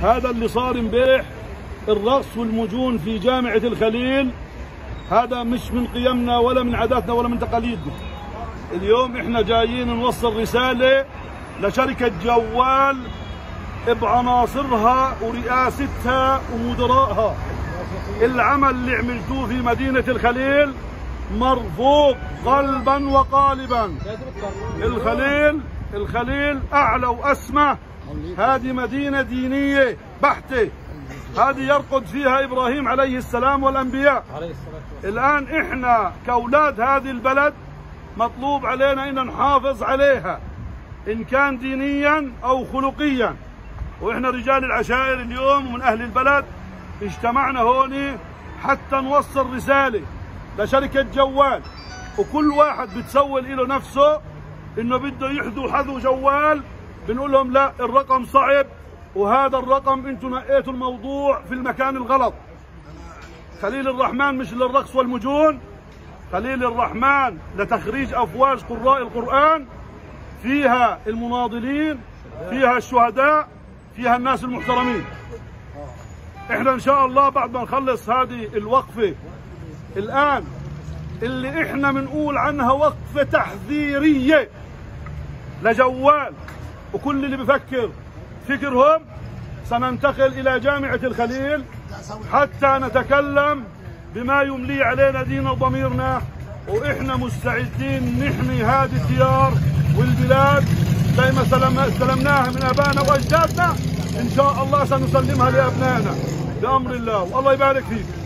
هذا اللي صار امبارح الرقص والمجون في جامعة الخليل، هذا مش من قيمنا ولا من عاداتنا ولا من تقاليدنا. اليوم احنا جايين نوصل رسالة لشركة جوال بعناصرها ورئاستها ومدراءها. العمل اللي عملتوه في مدينة الخليل مرفوض قلبا وقالبا. الخليل أعلى وأسمى، هذه مدينة دينية بحتة، هذه يرقد فيها إبراهيم عليه السلام والأنبياء. الآن إحنا كأولاد هذه البلد مطلوب علينا إن نحافظ عليها إن كان دينيا أو خلقيا. وإحنا رجال العشائر اليوم ومن أهل البلد اجتمعنا هون حتى نوصل رسالة لشركة جوال، وكل واحد بتسول له نفسه إنه بده يحذو حذو جوال. بنقول لهم لا، الرقم صعب وهذا الرقم انتم نقيتوا الموضوع في المكان الغلط. خليل الرحمن مش للرقص والمجون، خليل الرحمن لتخريج أفواج قراء القرآن، فيها المناضلين، فيها الشهداء، فيها الناس المحترمين. احنا ان شاء الله بعد ما نخلص هذه الوقفة الآن اللي احنا بنقول عنها وقفة تحذيرية لجوال وكل اللي بفكر فكرهم، سننتقل إلى جامعة الخليل حتى نتكلم بما يملي علينا دين وضميرنا، وإحنا مستعدين نحمي هذه الديار والبلاد زي ما استلمناها من آبائنا وأجدادنا. إن شاء الله سنسلمها لأبنائنا بأمر الله، والله يبارك فيك.